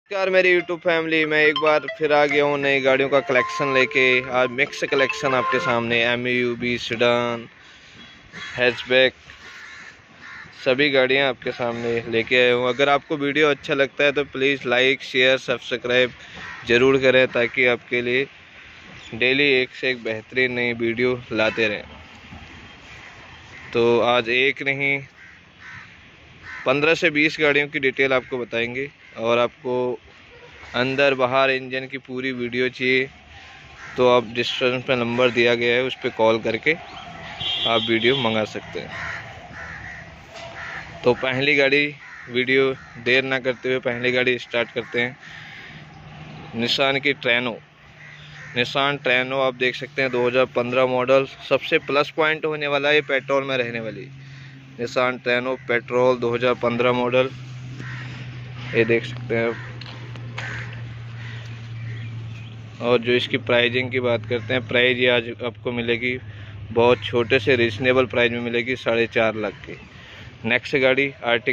नमस्कार मेरी YouTube family, मैं एक बार फिर आ गया हूँ नई गाड़ियों का कलेक्शन लेके। आज मिक्स कलेक्शन आपके सामने MUV, सेडान, हैचबैक सभी गाड़ियाँ आपके सामने लेके आया हूँ। अगर आपको वीडियो अच्छा लगता है तो प्लीज़ लाइक, शेयर, सब्सक्राइब ज़रूर करें ताकि आपके लिए डेली एक से एक बेहतरीन नई वीडियो लाते रहें। तो आज एक नहीं 15 से 20 गाड़ियों की डिटेल आपको बताएंगे और आपको अंदर बाहर इंजन की पूरी वीडियो चाहिए तो आप डिस्क्रिप्शन पे नंबर दिया गया है, उस पर कॉल करके आप वीडियो मंगा सकते हैं। तो पहली गाड़ी, वीडियो देर ना करते हुए पहली गाड़ी स्टार्ट करते हैं। निसान की ट्रैनो, निसान ट्रैनो आप देख सकते हैं 2015 मॉडल। सबसे प्लस पॉइंट होने वाला है पेट्रोल में रहने वाली निसान ट्रैनो पेट्रोल 2015 मॉडल, ये देख सकते हैं। और जो इसकी प्राइजिंग की बात करते हैं, प्राइस ये आज आपको मिलेगी बहुत छोटे से रीजनेबल प्राइस में मिलेगी, 4.5 लाख की। नेक्स्ट गाड़ी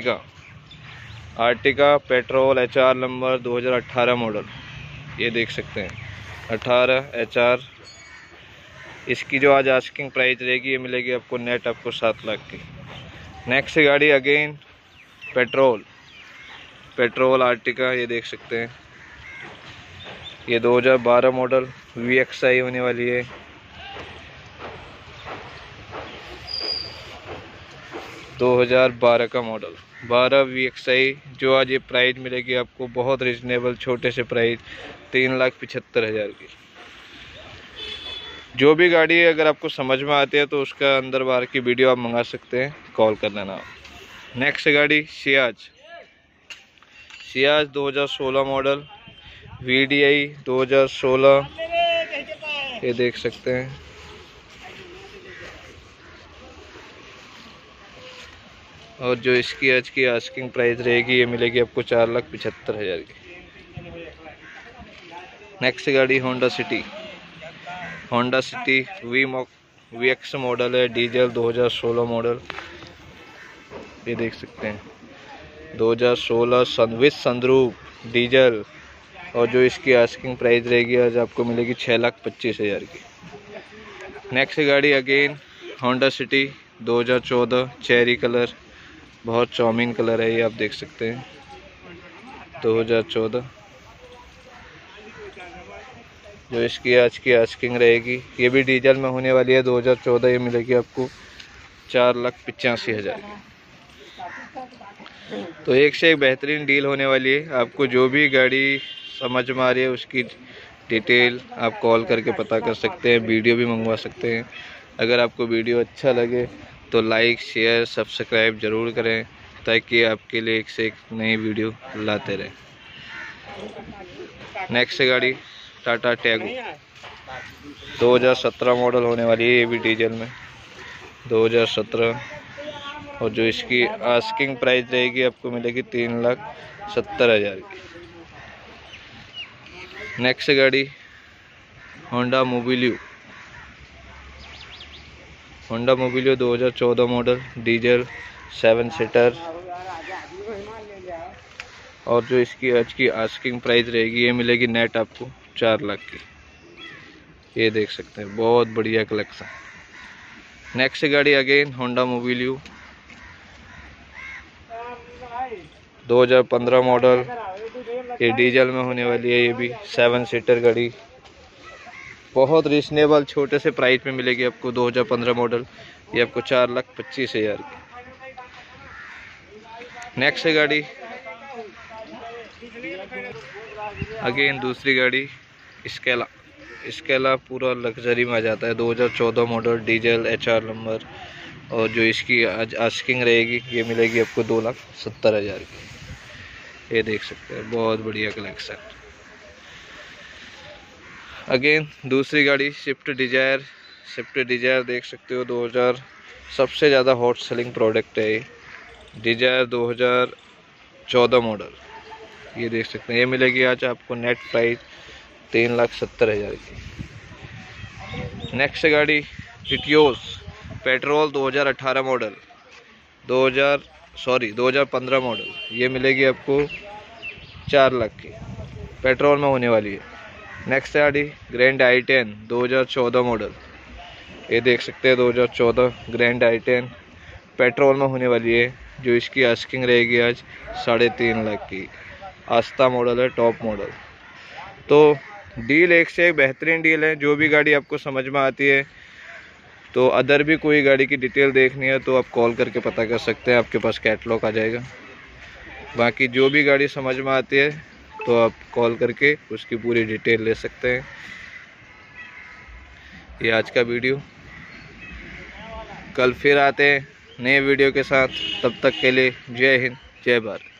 Ertiga petrol HR number 2018 model, ये देख सकते हैं 18 HR। इसकी जो आज आस्किंग प्राइस रहेगी ये मिलेगी आपको नेट आपको 7 लाख की। नेक्स्ट गाड़ी अगेन पेट्रोल आर्टिका, ये देख सकते हैं। ये 2012 मॉडल VXI होने वाली है। दो 2012 का मॉडल 12 VXI, जो आज ये प्राइस मिलेगी आपको बहुत रिजनेबल छोटे से प्राइस 3,75,000 की। जो भी गाड़ी है अगर आपको समझ में आती है तो उसका अंदर बाहर की वीडियो आप मंगा सकते हैं, कॉल कर लेना। नेक्स्ट गाड़ी सियाज 2016 मॉडल VDI 2016, ये देख सकते हैं। और जो इसकी आज की आस्किंग प्राइस रहेगी ये मिलेगी आपको 4,75,000 की। नेक्स्ट गाड़ी होंडा सिटी VX मॉडल है, डीजल 2016 मॉडल, ये देख सकते हैं 2016 विद सनरूफ डीजल। और जो इसकी आस्किंग प्राइस रहेगी आज आपको मिलेगी 6,25,000 की। नेक्स्ट गाड़ी again Honda City 2014 cherry colour, बहुत चाउमीन कलर है ये, आप देख सकते हैं 2014। जो इसकी आज की आस्किंग रहेगी ये भी डीजल में होने वाली है 2014, ये मिलेगी आपको 4,85,000 की। तो एक से एक बेहतरीन डील होने वाली है। आपको जो भी गाड़ी समझ में आ रही है उसकी डिटेल आप कॉल करके पता कर सकते हैं, वीडियो भी मंगवा सकते हैं। अगर आपको वीडियो अच्छा लगे तो लाइक, शेयर, सब्सक्राइब ज़रूर करें ताकि आपके लिए एक से एक नई वीडियो लाते रहें। नेक्स्ट गाड़ी टाटा टैगो 2017 मॉडल होने वाली है, ये भी डीजल में 2017। और जो इसकी आस्किंग प्राइस रहेगी आपको मिलेगी 3,70,000 की। नेक्स्ट गाड़ी Honda Mobilio 2014 model diesel 7 seater. और जो इसकी आज की आस्किंग प्राइस रहेगी ये मिलेगी नेट आपको 4 लाख की, ये देख सकते हैं, बहुत बढ़िया कलेक्शन। नेक्स्ट गाड़ी अगेन होंडा मोबिलियो 2015 मॉडल, ये डीजल में होने वाली है, ये भी 7 सीटर गाड़ी, बहुत रिजनेबल छोटे से प्राइस में मिलेगी आपको 2015 मॉडल, ये आपको 4,25,000 की। नेक्स्ट गाड़ी अगेन दूसरी गाड़ी स्केला पूरा लग्जरी में आ जाता है 2014 मॉडल डीजल HR नंबर। और जो इसकी आज आस्किंग रहेगी ये मिलेगी आपको 2,70,000 की, ये देख सकते हैं, बहुत बढ़िया कलेक्शन। अगेन दूसरी गाड़ी स्विफ्ट डिजायर देख सकते हो 2000 सबसे ज़्यादा हॉट सेलिंग प्रोडक्ट है ये, डिजायर 2014 मॉडल, ये देख सकते हैं। ये मिलेगी आज आपको नेट प्राइस 3,70,000 की। नेक्स्ट गाड़ी इटियोस पेट्रोल 2018 मॉडल 2015 मॉडल, ये मिलेगी आपको 4 लाख की। पेट्रोल में होने वाली है। नेक्स्ट गाड़ी ग्रैंड i10 2014 मॉडल, ये देख सकते हैं 2014 ग्रैंड i10 पेट्रोल में होने वाली है, जो इसकी आस्किंग रहेगी आज 3.5 लाख की। आस्था मॉडल है, टॉप मॉडल। तो डील एक से एक बेहतरीन डील है। जो भी गाड़ी आपको समझ में आती है, तो अदर भी कोई गाड़ी की डिटेल देखनी है तो आप कॉल करके पता कर सकते हैं, आपके पास कैटलॉग आ जाएगा। बाकी जो भी गाड़ी समझ में आती है तो आप कॉल करके उसकी पूरी डिटेल ले सकते हैं। ये आज का वीडियो, कल फिर आते हैं नए वीडियो के साथ। तब तक के लिए जय हिंद, जय भारत।